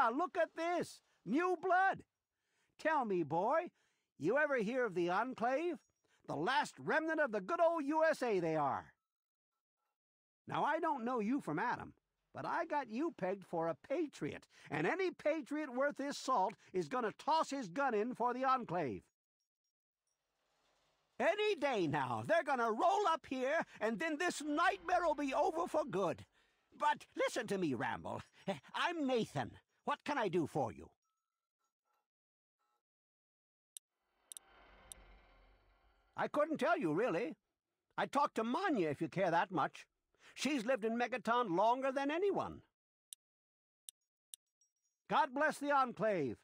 look at this. New blood. Tell me, boy, you ever hear of the Enclave? The last remnant of the good old USA they are. Now, I don't know you from Adam, but I got you pegged for a patriot, and any patriot worth his salt is going to toss his gun in for the Enclave. Any day now, they're going to roll up here, and then this nightmare will be over for good. But listen to me, Ramble. I'm Nathan. What can I do for you? I couldn't tell you, really. I talked to Manya, if you care that much. She's lived in Megaton longer than anyone. God bless the Enclave.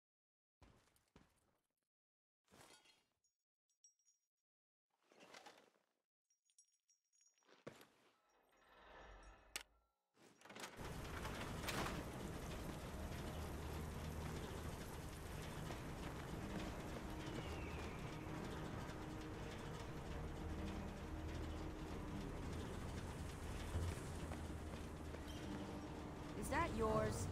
Is that yours?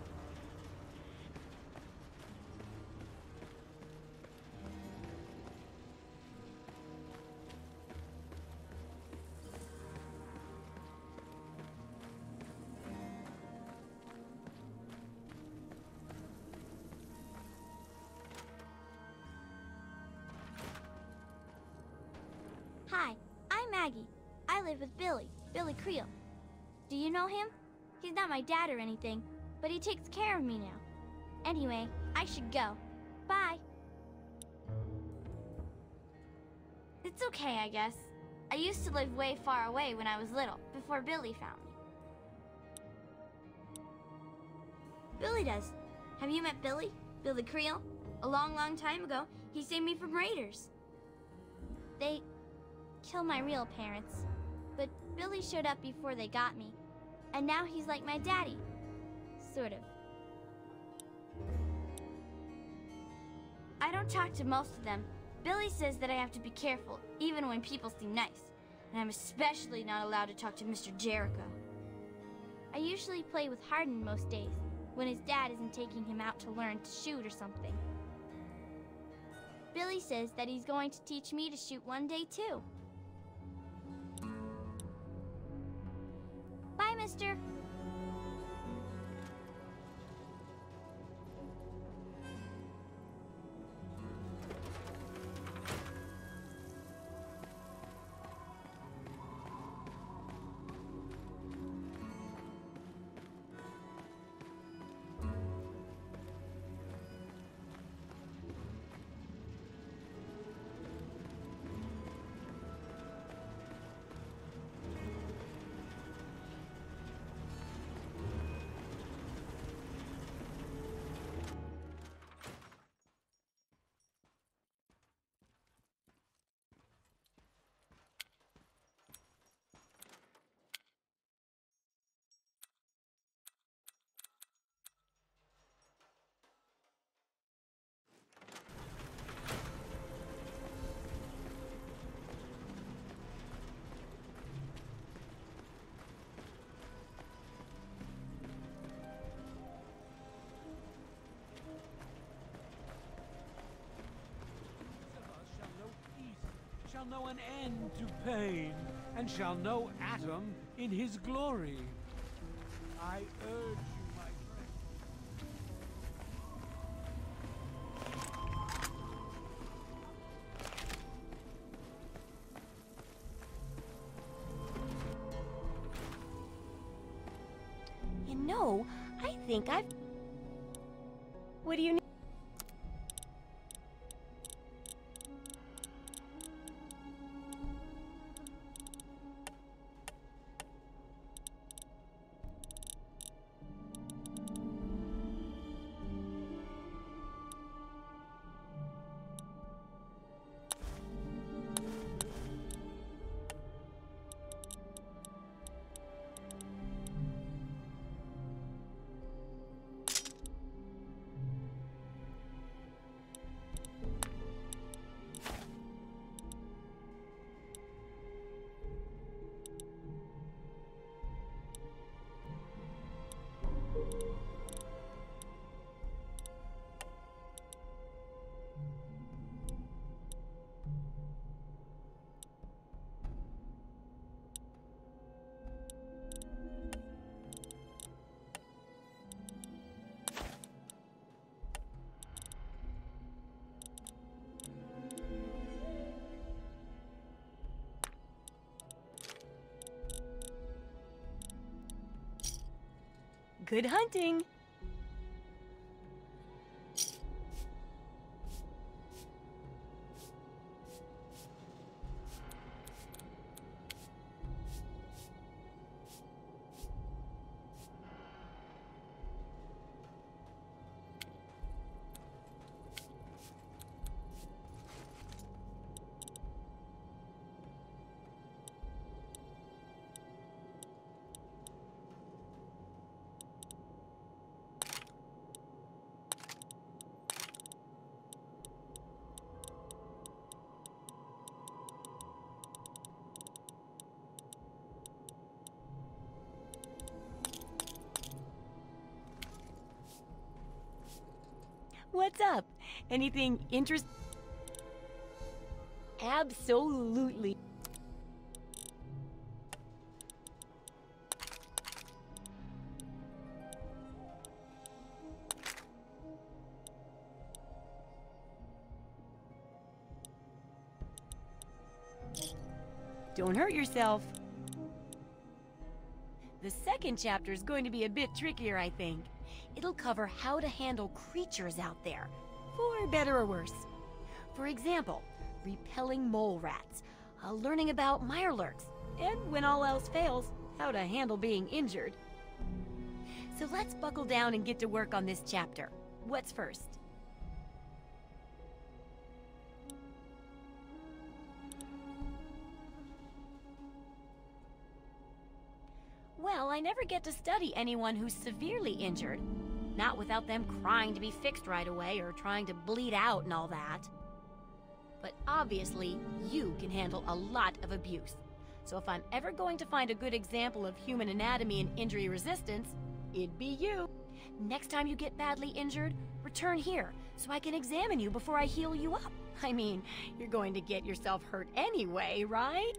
Hi, I'm Maggie. I live with Billy Creel. Do you know him? He's not my dad or anything, but he takes care of me now. Anyway, I should go. Bye. It's okay, I guess. I used to live way far away when I was little, before Billy found me. Billy does. Have you met Billy? Billy Creel? A long, long time ago, he saved me from raiders. They killed my real parents, but Billy showed up before they got me. And now he's like my daddy. Sort of. I don't talk to most of them. Billy says that I have to be careful, even when people seem nice. And I'm especially not allowed to talk to Mr. Jericho. I usually play with Hardin most days, when his dad isn't taking him out to learn to shoot or something. Billy says that he's going to teach me to shoot one day, too. Bye, mister. Shall know an end to pain, and shall know Adam in his glory. I urge you, my friend. You know, I think I've... What do you need? Good hunting! What's up? Anything interesting? Absolutely. Don't hurt yourself. The second chapter is going to be a bit trickier, I think. It'll cover how to handle creatures out there, for better or worse. For example, repelling mole rats, learning about mirelurks, and when all else fails, how to handle being injured. So let's buckle down and get to work on this chapter. What's first? Well, I never get to study anyone who's severely injured. Not without them crying to be fixed right away or trying to bleed out and all that. But obviously, you can handle a lot of abuse. So if I'm ever going to find a good example of human anatomy and injury resistance, it'd be you. Next time you get badly injured, return here so I can examine you before I heal you up. I mean, you're going to get yourself hurt anyway, right?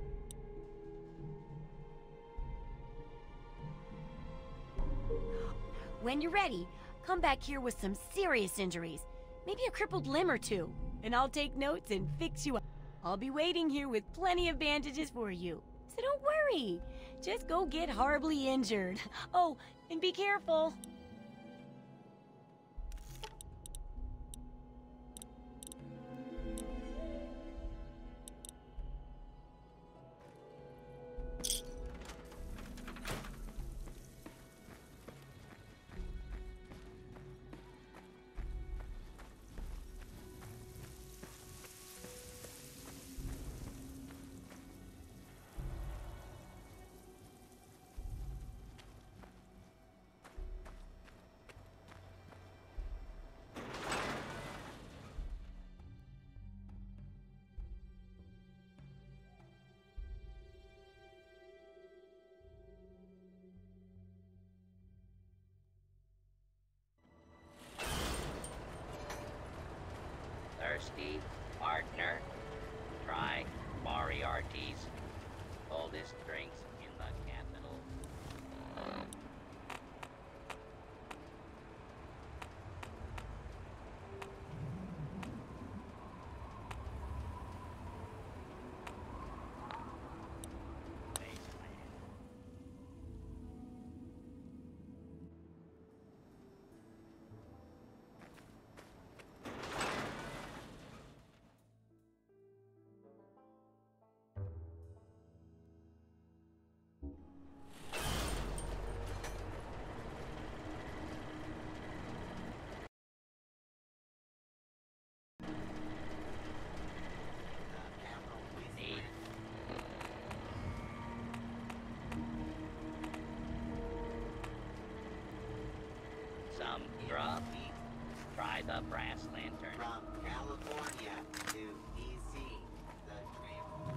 When you're ready, come back here with some serious injuries. Maybe a crippled limb or two. And I'll take notes and fix you up. I'll be waiting here with plenty of bandages for you. So don't worry. Just go get horribly injured. Oh, and be careful. Thirsty, partner? Try Moriarty's coldest drinks in the capital. Some grub? Try the brass lantern. From California to DC, the dream.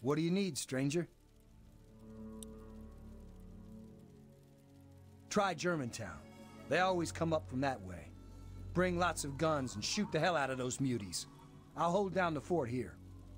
What do you need, stranger? Try Germantown. They always come up from that way. Bring lots of guns and shoot the hell out of those muties. I'll hold down the fort here.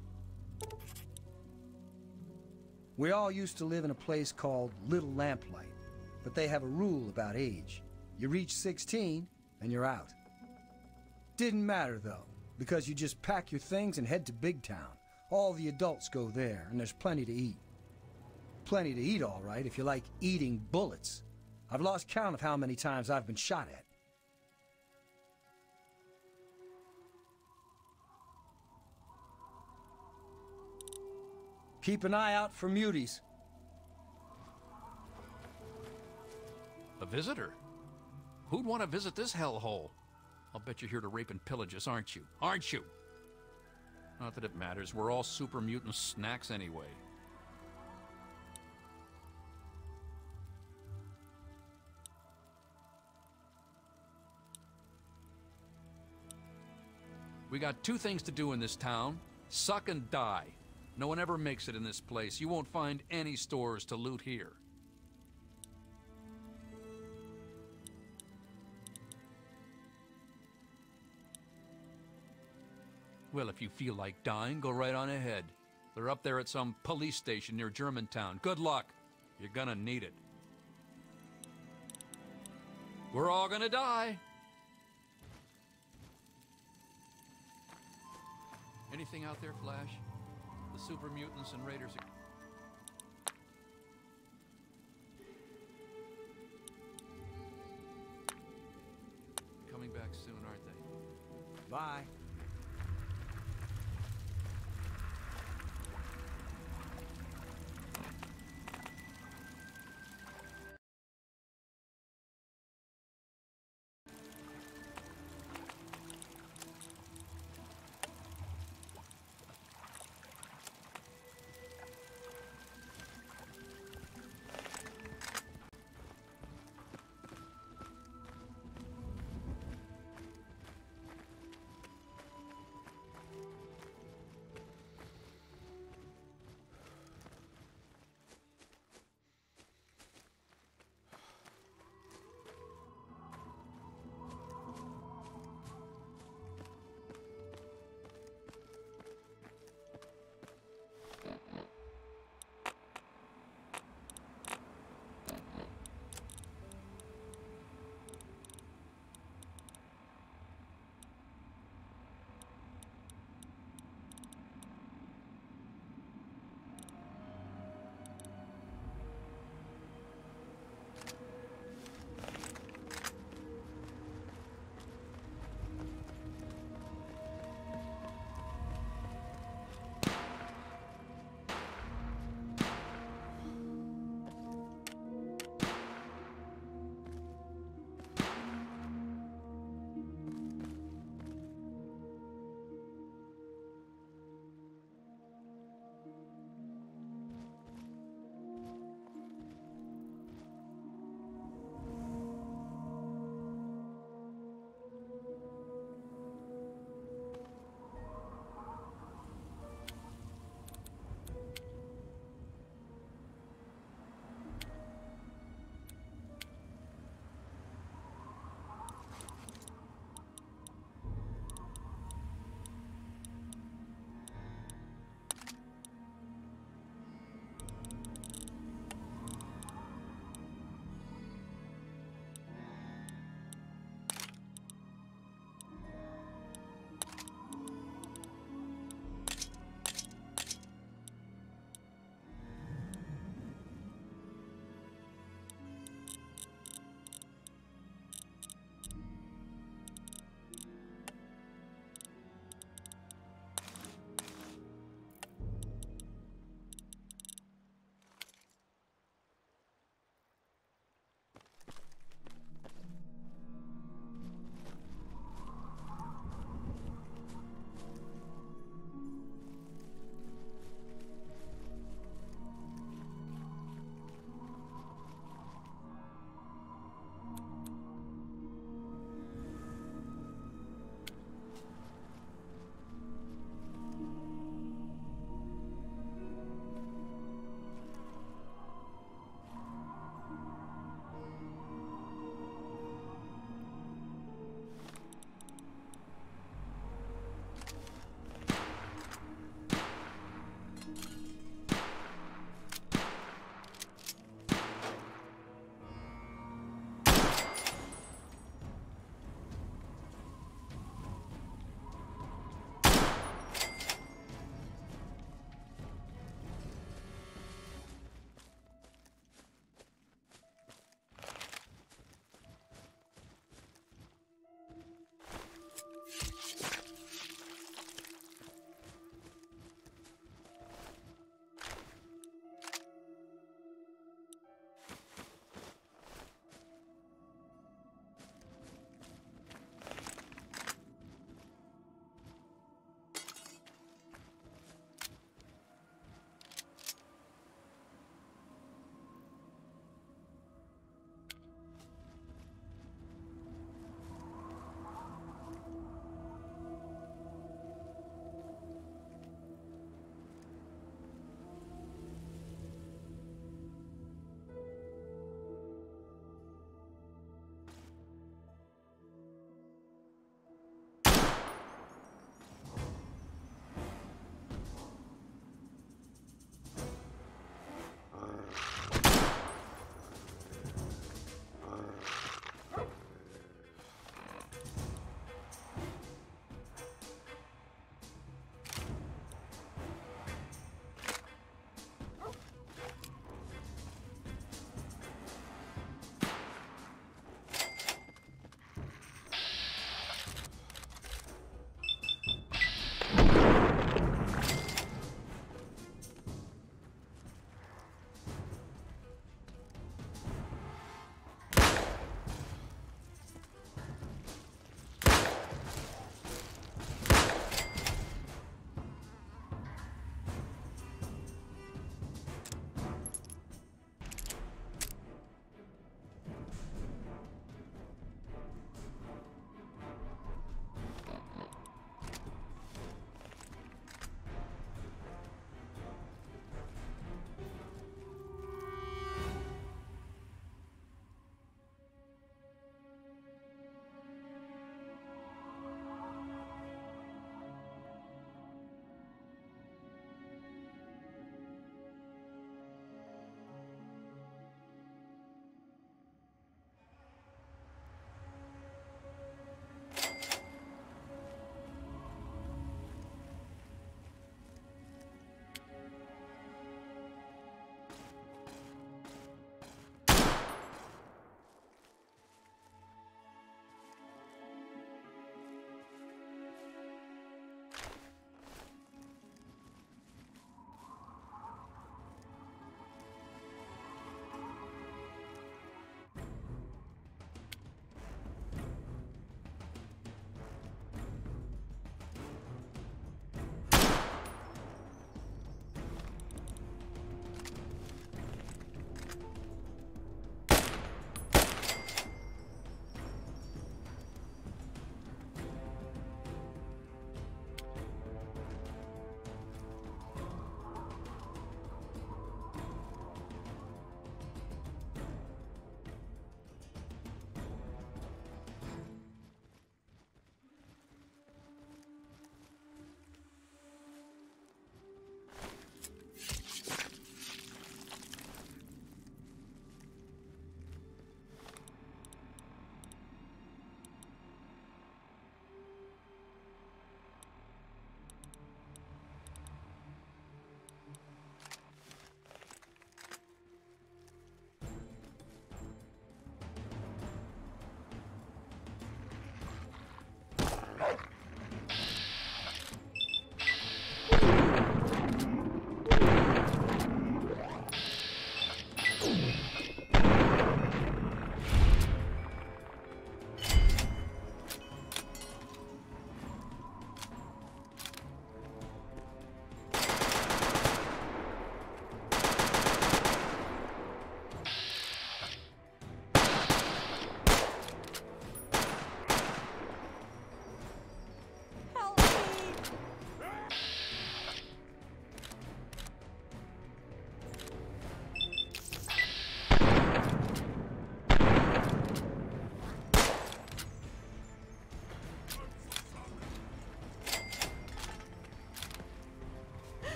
We all used to live in a place called Little Lamplight, but they have a rule about age. You reach 16, and you're out. Didn't matter, though, because you just pack your things and head to Big Town. All the adults go there, and there's plenty to eat. Plenty to eat, all right, if you like eating bullets. I've lost count of how many times I've been shot at. Keep an eye out for muties. A visitor? Who'd want to visit this hellhole? I'll bet you're here to rape and pillage us, aren't you? Aren't you? Not that it matters. We're all super mutant snacks anyway. We got two things to do in this town. Suck and die. No one ever makes it in this place. You won't find any stores to loot here. Well, if you feel like dying, go right on ahead. They're up there at some police station near Germantown. Good luck. You're gonna need it. We're all gonna die. Anything out there, Flash? The super mutants and raiders are... coming back soon, aren't they? Bye.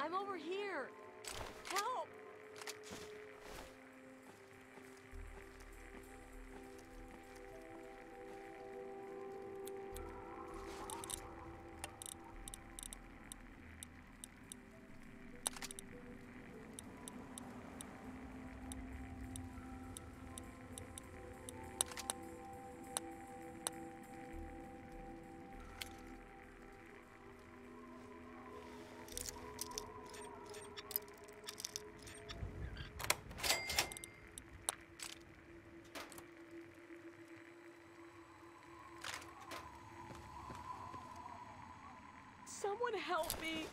I'm over here. Help! Someone help me!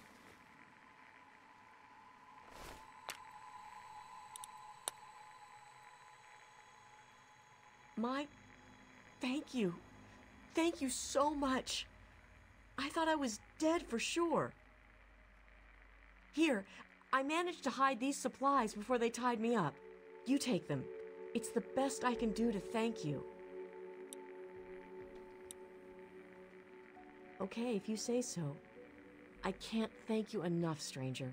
Thank you. Thank you so much. I thought I was dead for sure. Here, I managed to hide these supplies before they tied me up. You take them. It's the best I can do to thank you. Okay, if you say so. I can't thank you enough, stranger.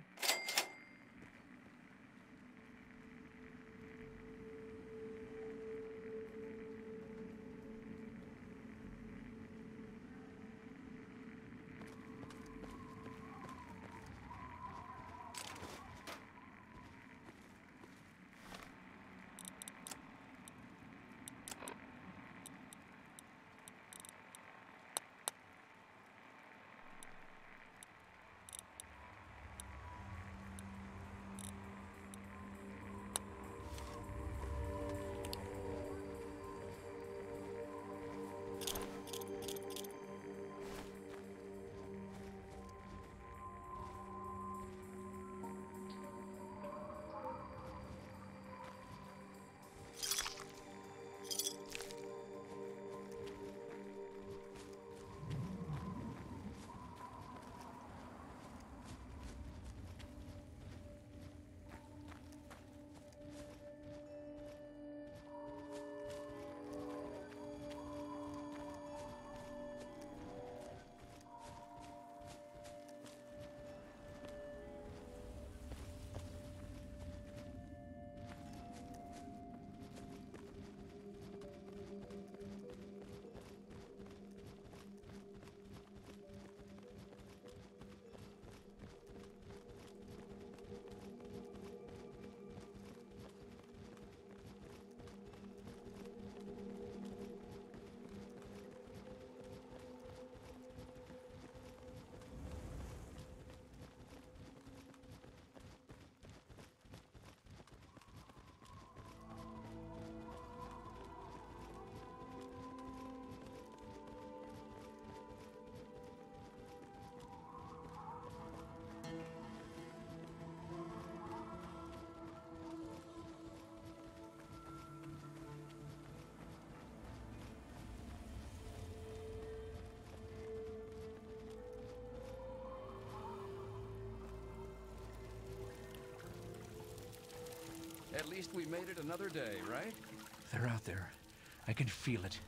At least we made it another day, right? They're out there. I can feel it.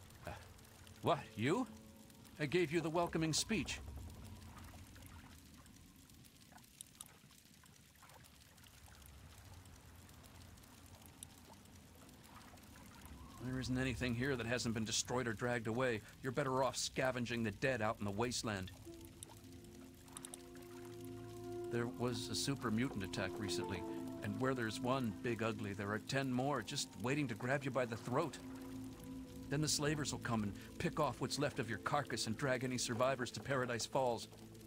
What, you? I gave you the welcoming speech. There isn't anything here that hasn't been destroyed or dragged away. You're better off scavenging the dead out in the wasteland. There was a super mutant attack recently, and where there's one big ugly, there are 10 more just waiting to grab you by the throat. Then the slavers will come and pick off what's left of your carcass and drag any survivors to Paradise Falls.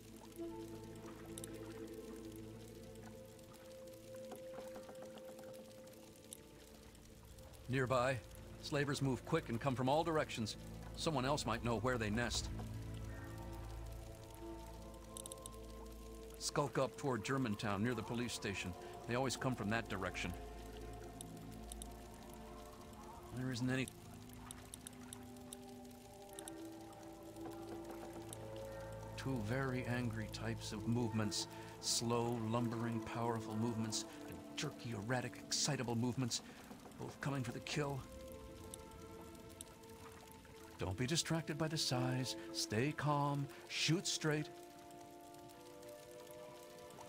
Nearby, slavers move quick and come from all directions. Someone else might know where they nest. Skulk up toward Germantown, near the police station. They always come from that direction. There isn't any... Two very angry types of movements. Slow, lumbering, powerful movements, and jerky, erratic, excitable movements, both coming for the kill. Don't be distracted by the size. Stay calm. Shoot straight.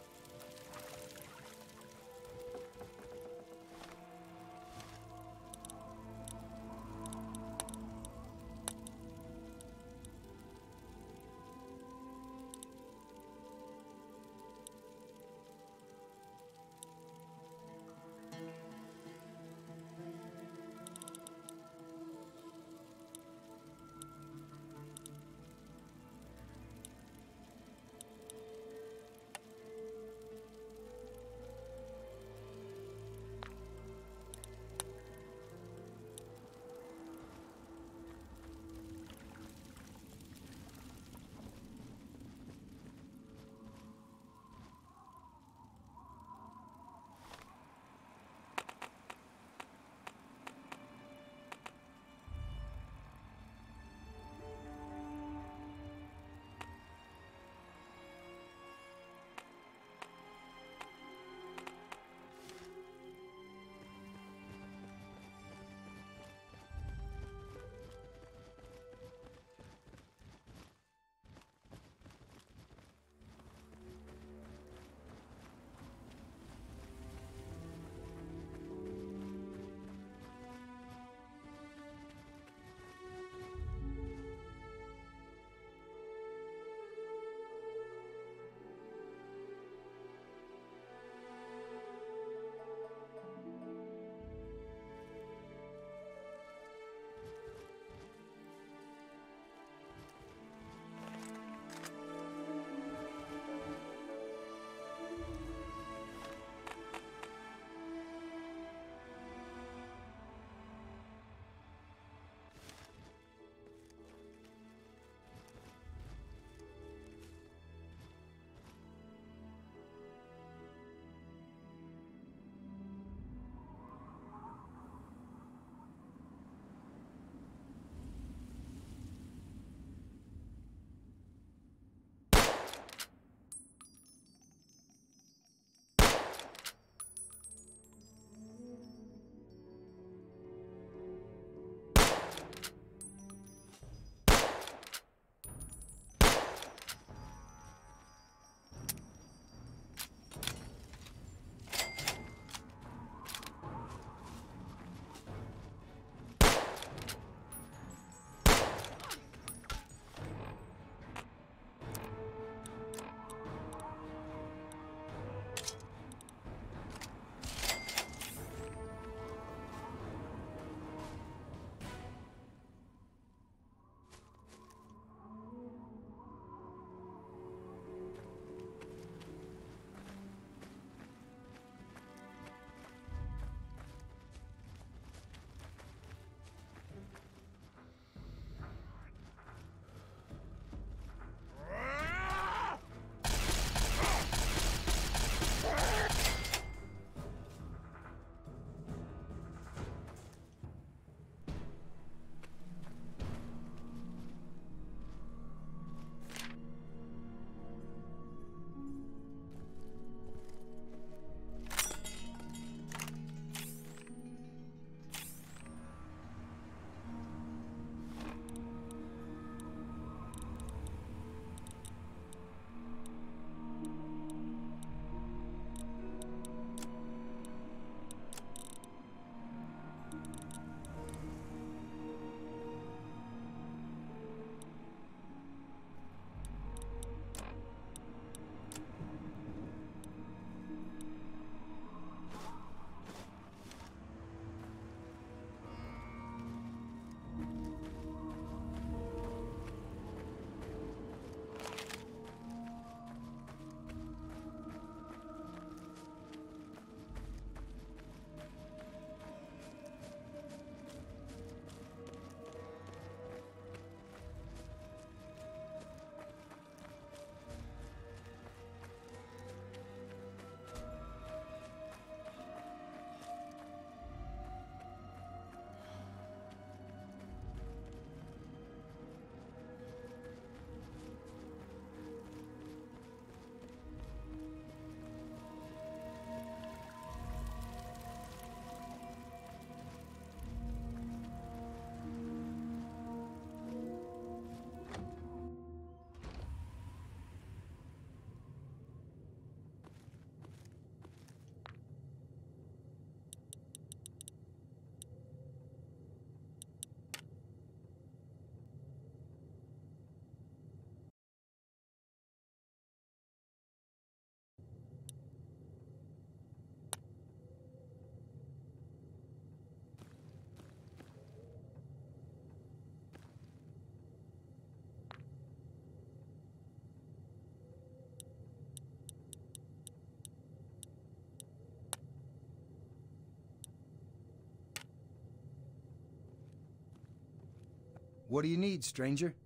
What do you need, stranger?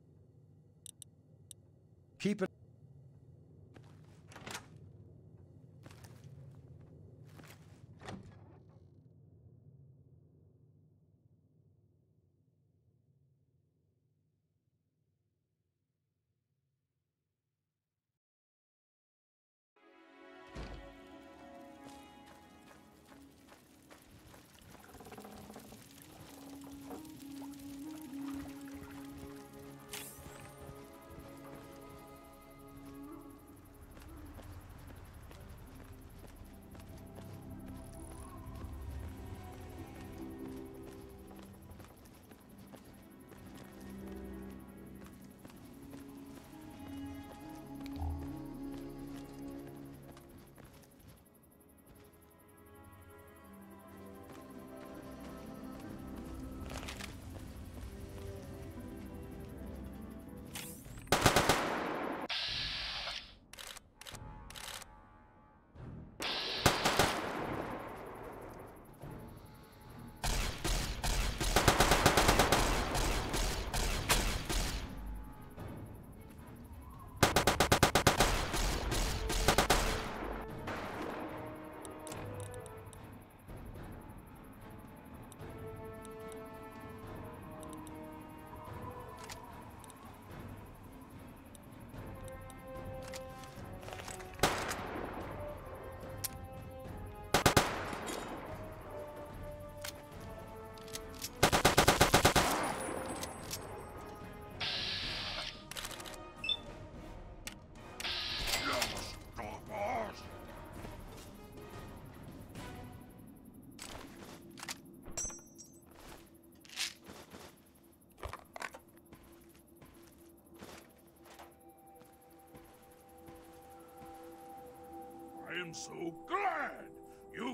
Keep it. I am so glad you...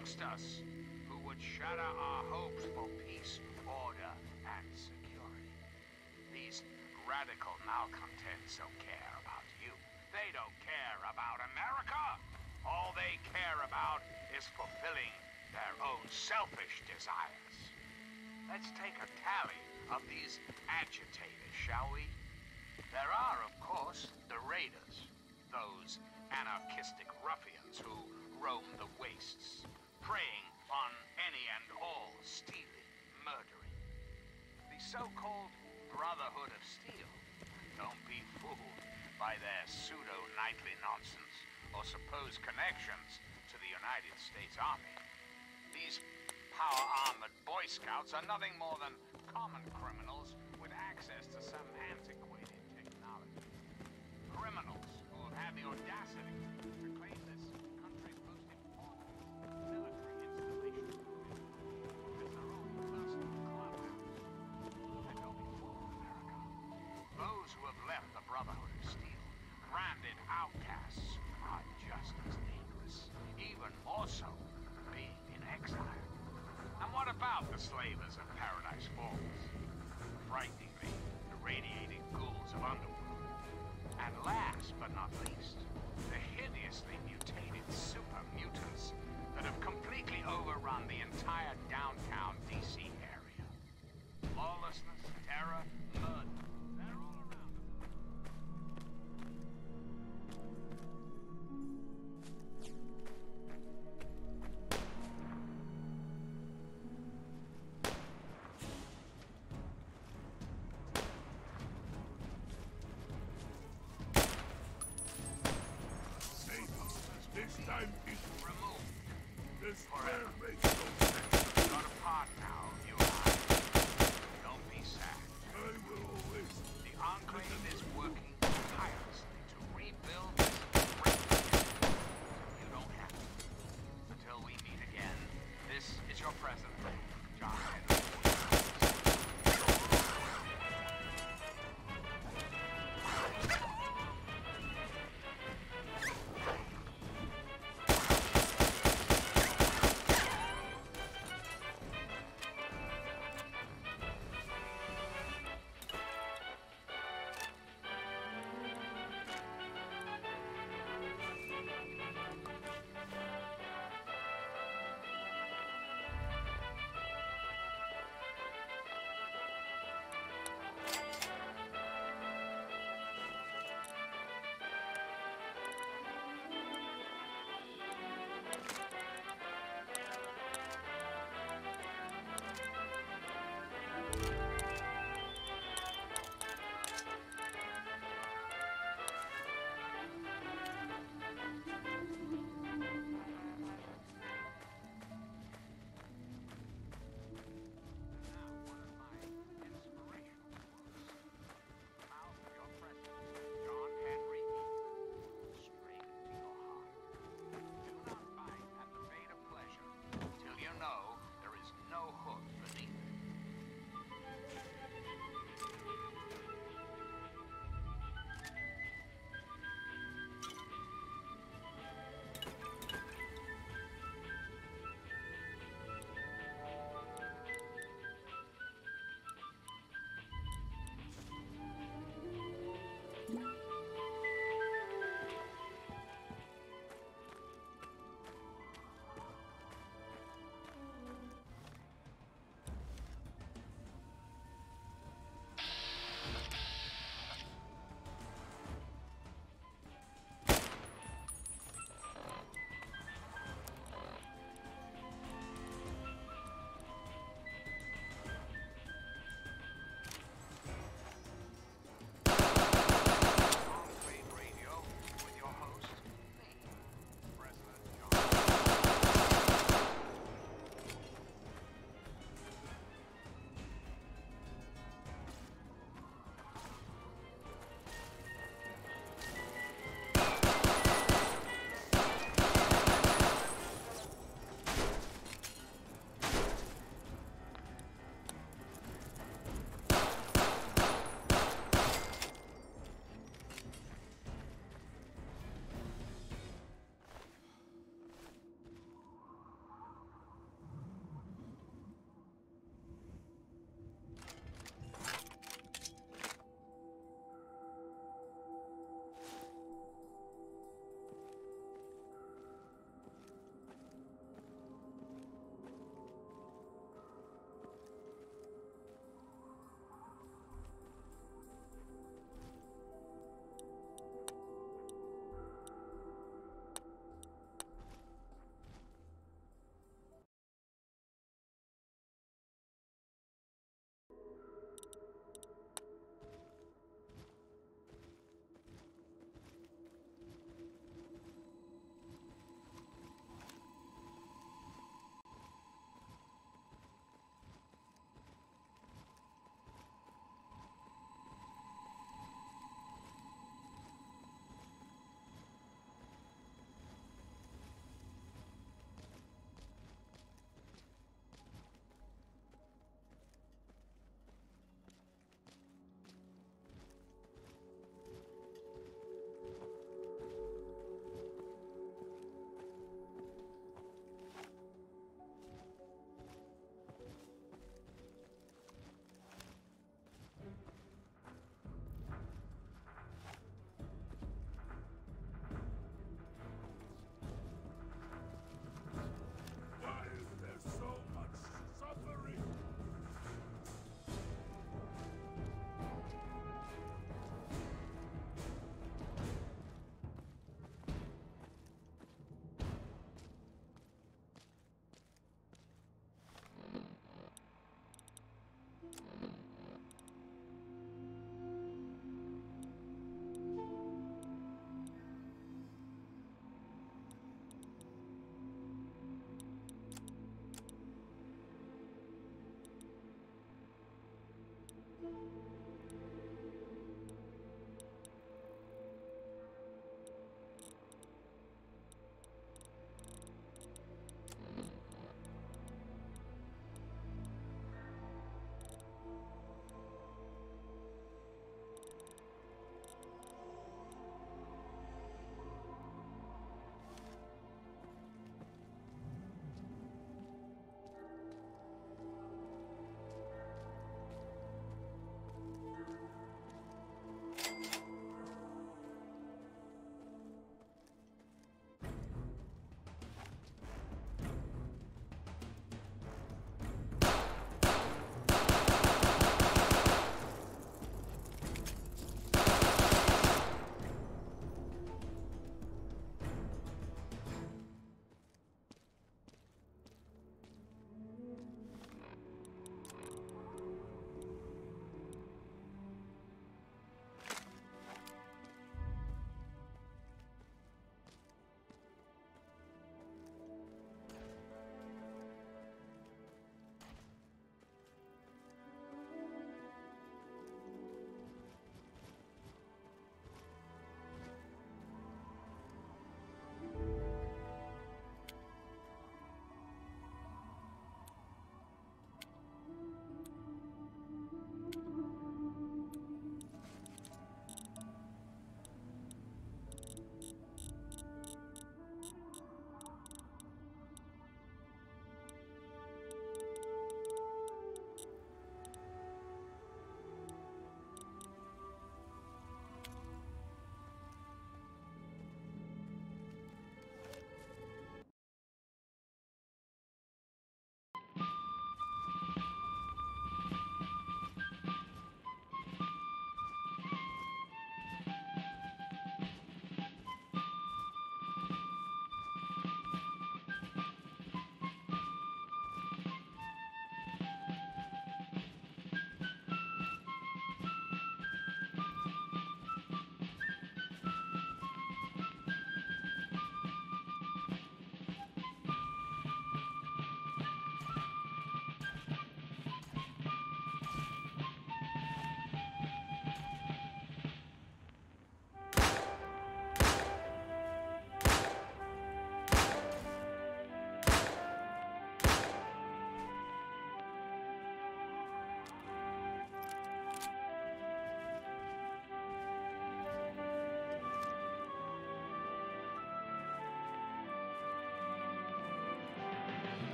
amongst us who would shatter our hopes for peace, order, and security. These radical malcontents don't care about you. They don't care about America. All they care about is fulfilling their own selfish desires. Let's take a tally of these agitators, shall we? There are, of course, the raiders, those anarchistic ruffians who roam the wastes, preying on any and all, stealing, murdering. The so-called Brotherhood of Steel. Don't be fooled by their pseudo-knightly nonsense or supposed connections to the United States Army. These power-armored Boy Scouts are nothing more than common criminals with access to some antiquated technology. Criminals who have had the audacity to claim this country's most important military installation as their own personal clubhouse. And don't be fooled, America. Those who have left the Brotherhood of Steel, branded outcasts, are just as dangerous, even more so, being in exile. And what about the slavers of Paradise Falls? Frighteningly irradiating ghouls of underworld. And last but not least, the hideously mutated super mutants that have completely overrun the entire downtown DC area. Lawlessness, terror, murder, they're all around us. Next time is Removed. this Forever. plan makes no sense. Got a part now, you and I. Don't be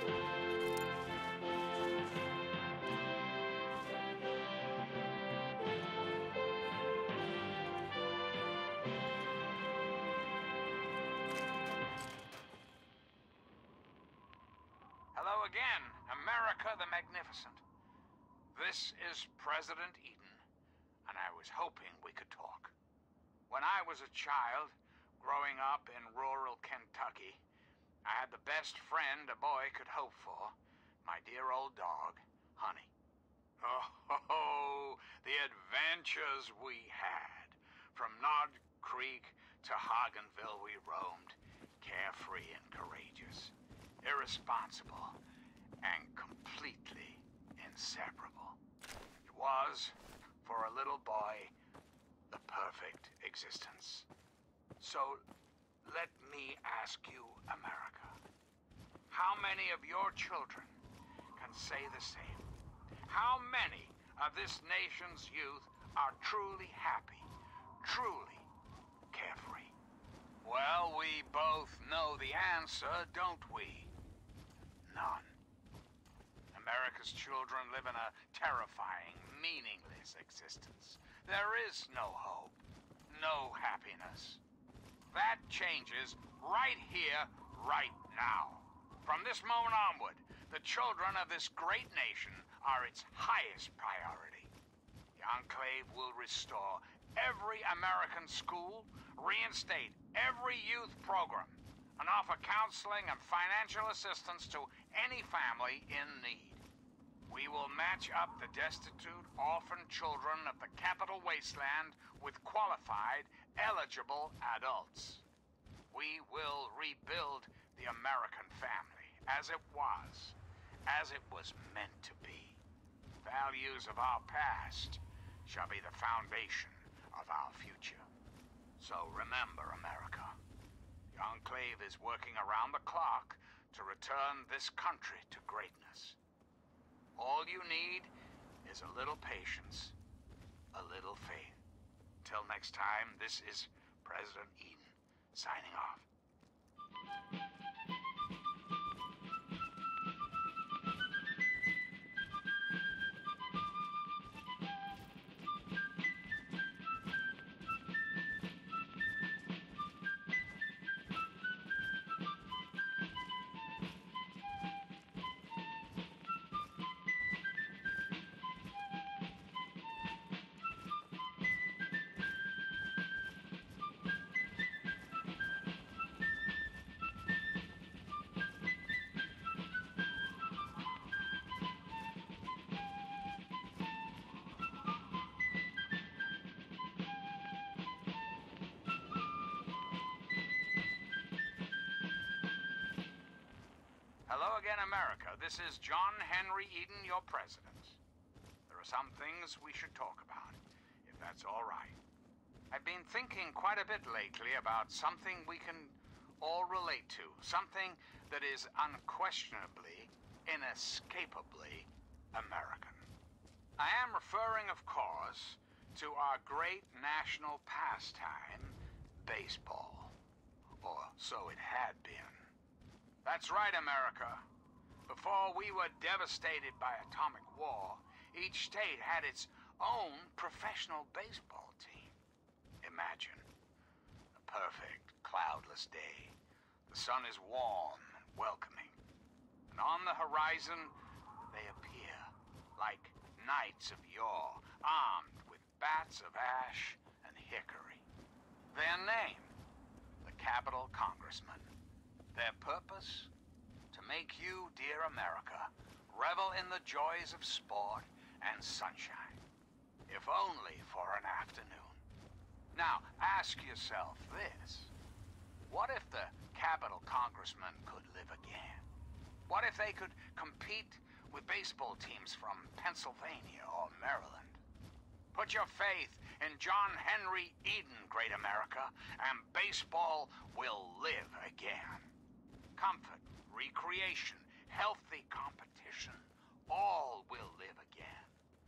Hello again, America the Magnificent. This is President Eden, and I was hoping we could talk. When I was a child, growing up in rural Kentucky, I had the best friend a boy could hope for, my dear old dog, Honey. Oh, the adventures we had. From Nod Creek to Hagenville we roamed, carefree and courageous, irresponsible, and completely inseparable. It was, for a little boy, the perfect existence. So, let me ask you, America, how many of your children can say the same? How many of this nation's youth are truly happy, truly carefree? Well, we both know the answer, don't we? None. America's children live in a terrifying, meaningless existence. There is no hope, no happiness. That changes right here, right now. From this moment onward, the children of this great nation are its highest priority. The Enclave will restore every American school, reinstate every youth program, and offer counseling and financial assistance to any family in need. We will match up the destitute, orphan children of the capital wasteland with qualified, eligible adults. We will rebuild the American family as it was meant to be. Values of our past shall be the foundation of our future. So remember, America, the Enclave is working around the clock to return this country to greatness. All you need is a little patience, a little faith. Till next time, this is President Eden signing off. Hello again, America. This is John Henry Eden, your president. There are some things we should talk about, if that's all right. I've been thinking quite a bit lately about something we can all relate to, something that is unquestionably, inescapably American. I am referring, of course, to our great national pastime, baseball. Or so it had been. That's right, America. Before we were devastated by atomic war, each state had its own professional baseball team. Imagine a perfect, cloudless day. The sun is warm and welcoming. And on the horizon, they appear like knights of yore, armed with bats of ash and hickory. Their name, the Capitol Congressmen. Their purpose? To make you, dear America, revel in the joys of sport and sunshine, if only for an afternoon. Now, ask yourself this. What if the Capitol Congressmen could live again? What if they could compete with baseball teams from Pennsylvania or Maryland? Put your faith in John Henry Eden, great America, and baseball will live again. Comfort, recreation, healthy competition, all will live again.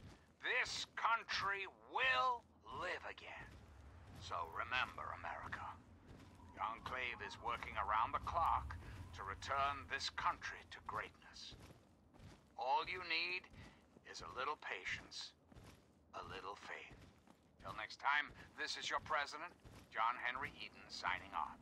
This country will live again. So remember, America, The Enclave is working around the clock to return this country to greatness. All you need is a little patience, a little faith. Till next time, this is your president, John Henry Eden, signing off.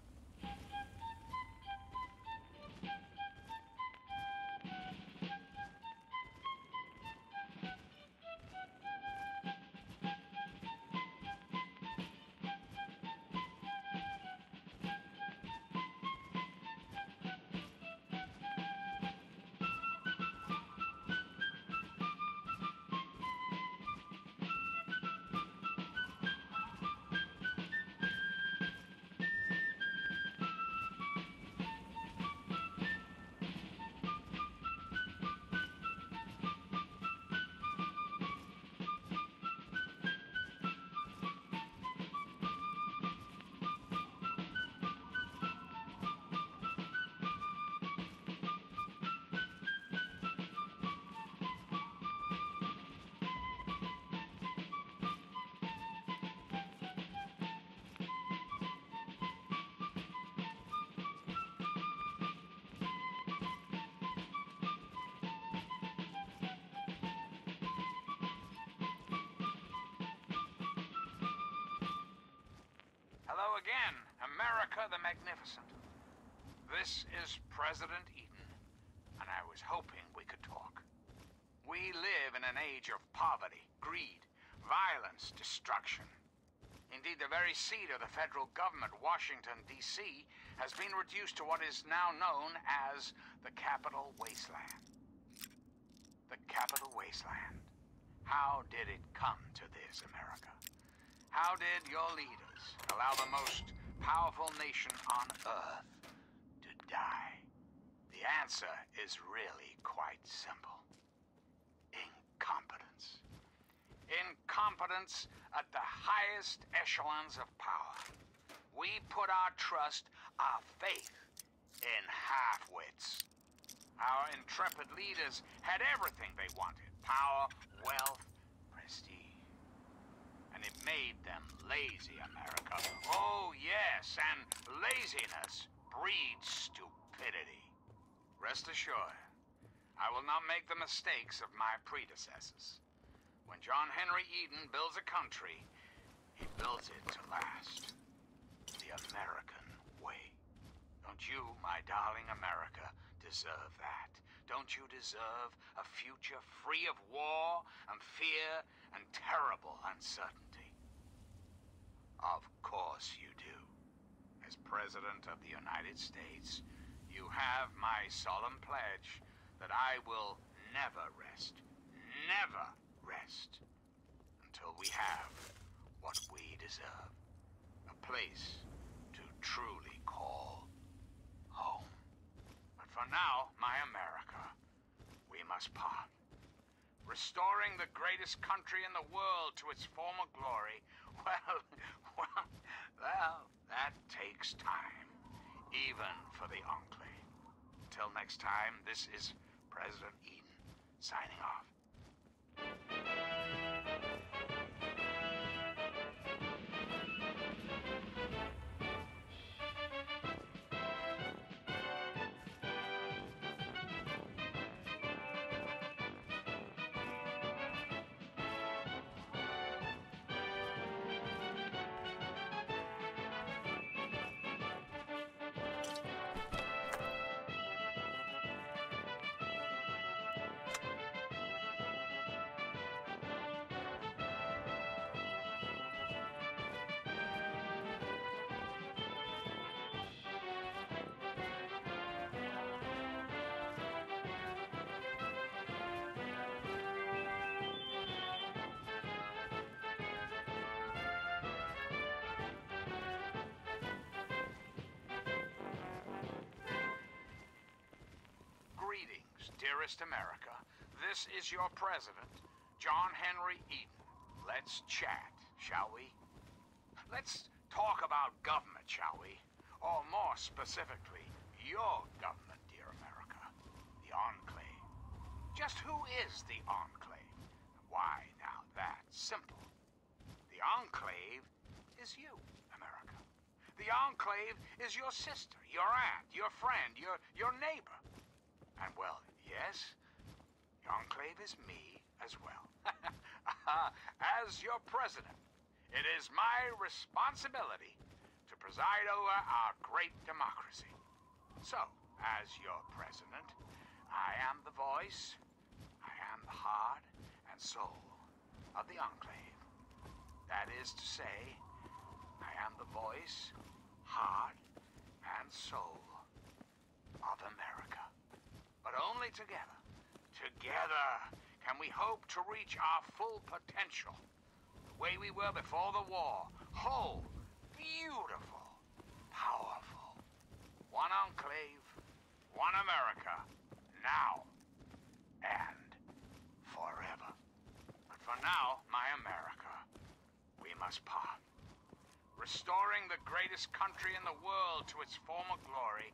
Hello again, America the Magnificent. This is President Eden, and I was hoping we could talk. We live in an age of poverty, greed, violence, destruction. Indeed, the very seat of the federal government, Washington, D.C., has been reduced to what is now known as the Capital Wasteland. The Capital Wasteland. How did it come to this, America? How did your leaders allow the most powerful nation on Earth to die? The answer is really quite simple. Incompetence. Incompetence at the highest echelons of power. We put our trust, our faith, in half-wits. Our intrepid leaders had everything they wanted: power, wealth, prestige. And it made them lazy, America. Oh, yes, and laziness breeds stupidity. Rest assured, I will not make the mistakes of my predecessors. When John Henry Eden builds a country, he builds it to last. The American way. Don't you, my darling America, deserve that? Don't you deserve a future free of war and fear and terrible uncertainty? Of course you do. As President of the United States, you have my solemn pledge that I will never rest until we have what we deserve. A place to truly call home. But for now, my America, we must part. Restoring the greatest country in the world to its former glory, well, that takes time, even for the Enclave. Until next time, this is President Eden, signing off. Greetings, dearest America. This is your president, John Henry Eden. Let's chat, shall we? Let's talk about government, shall we? Or more specifically, your government, dear America. The Enclave. Just who is the Enclave? Why, now that's simple. The Enclave is you, America. The Enclave is your sister, your aunt, your friend, your neighbor. And well, yes, the Enclave is me as well. As your president, it is my responsibility to preside over our great democracy. So, as your president, I am the voice, I am the heart and soul of the Enclave. That is to say, I am the voice, heart, and soul of America. But only together, together can we hope to reach our full potential. The way we were before the war. Whole, beautiful, powerful. One Enclave, one America, now and forever. But for now, my America, we must part. Restoring the greatest country in the world to its former glory,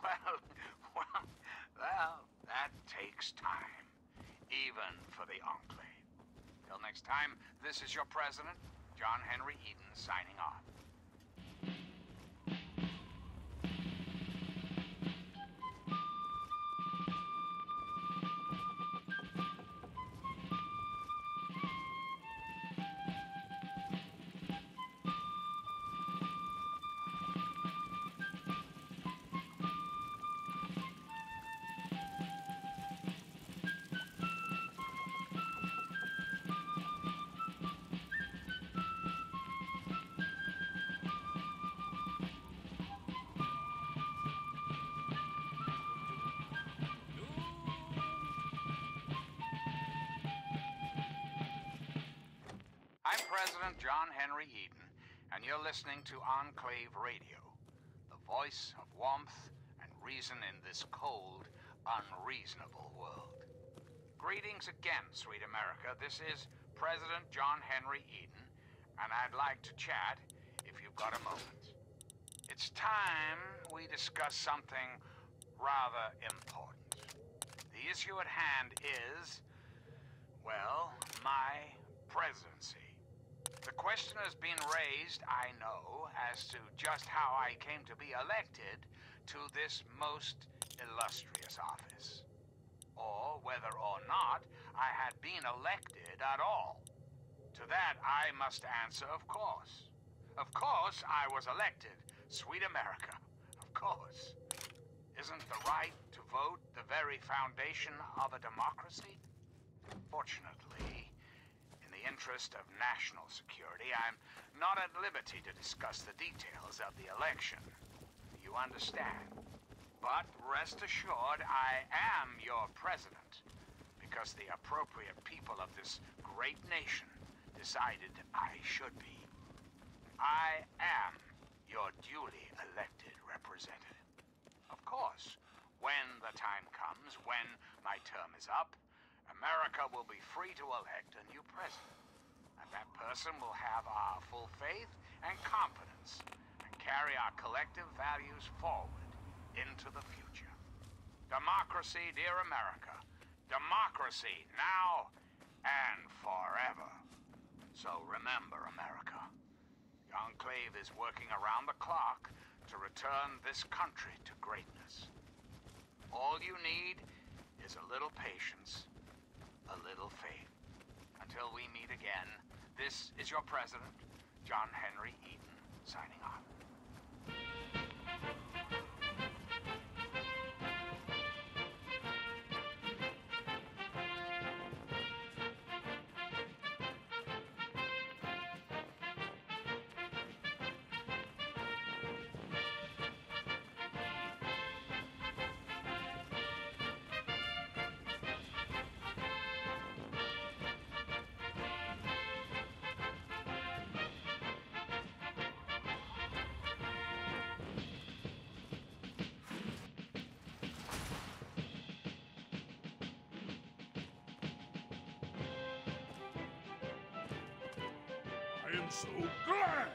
well, that takes time, even for the Enclave. Till next time, this is your president, John Henry Eden, signing off. I'm President John Henry Eden, and you're listening to Enclave Radio, the voice of warmth and reason in this cold, unreasonable world. Greetings again, sweet America. This is President John Henry Eden, and I'd like to chat if you've got a moment. It's time we discuss something rather important. The issue at hand is, well, my presidency. The question has been raised, I know, as to just how I came to be elected to this most illustrious office. Or whether or not I had been elected at all. To that I must answer, of course. Of course I was elected, sweet America. Of course. Isn't the right to vote the very foundation of a democracy? Fortunately, in the interest of national security, I'm not at liberty to discuss the details of the election. You understand? But rest assured, I am your president, because the appropriate people of this great nation decided I should be. I am your duly elected representative. Of course, when the time comes, when my term is up, America will be free to elect a new president. And that person will have our full faith and confidence and carry our collective values forward into the future. Democracy, dear America. Democracy now and forever. So remember, America, the Enclave is working around the clock to return this country to greatness. All you need is a little patience, a little faith. Until we meet again, this is your president, John Henry Eden, signing off. I am so glad!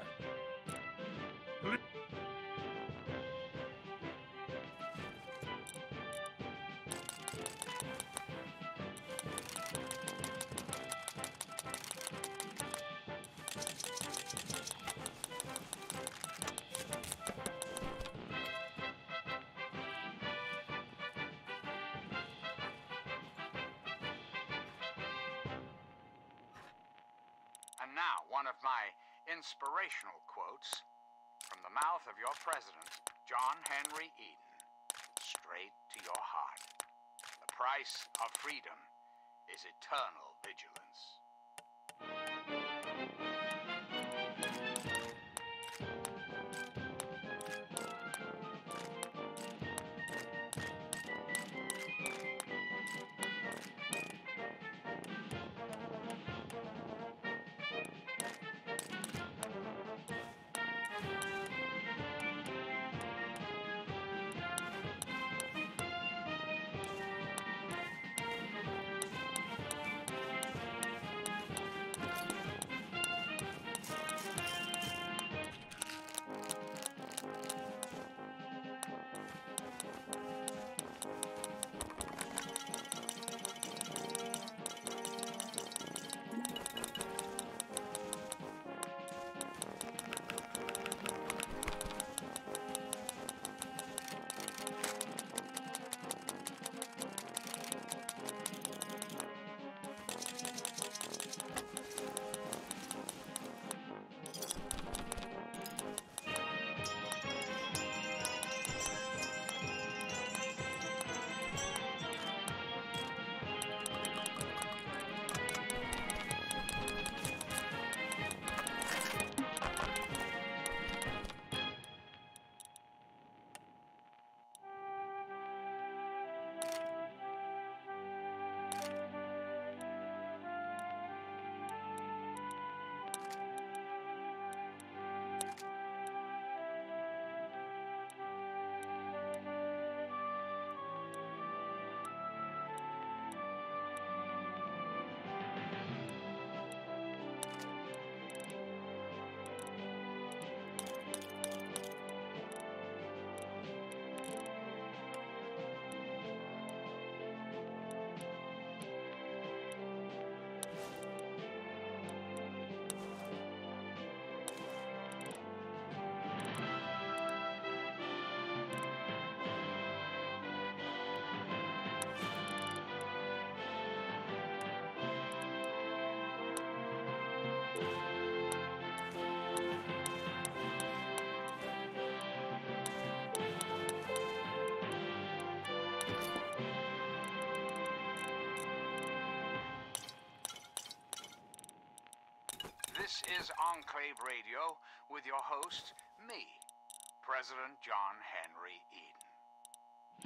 inspirational quotes from the mouth of your president, John Henry Eden, straight to your heart. The price of freedom is eternal vigilance. This is Enclave Radio with your host, me, President John Henry Eden.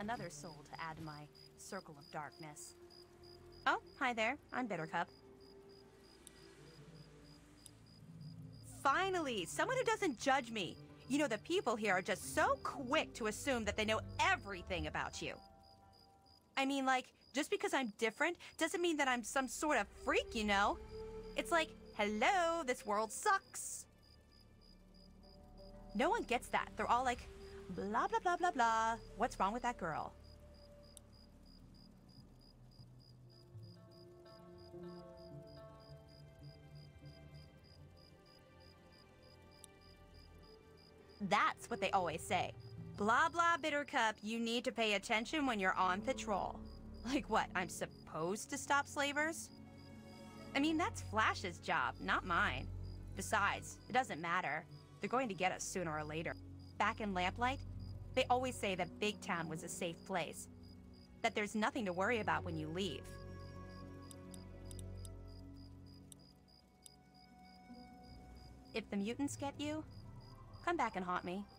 Another soul to add to my circle of darkness. Oh, hi there. I'm Bittercup. Finally, someone who doesn't judge me. You know, the people here are just so quick to assume that they know everything about you. I mean, like, just because I'm different doesn't mean that I'm some sort of freak, you know? It's like, hello, this world sucks. No one gets that. They're all like, blah, blah, blah, blah, blah. What's wrong with that girl? That's what they always say. Blah, blah, Bittercup, you need to pay attention when you're on patrol. Like what, I'm supposed to stop slavers? I mean, that's Flash's job, not mine. Besides, it doesn't matter. They're going to get us sooner or later. Back in Lamplight, they always say that Big Town was a safe place. That there's nothing to worry about when you leave. If the mutants get you, come back and haunt me.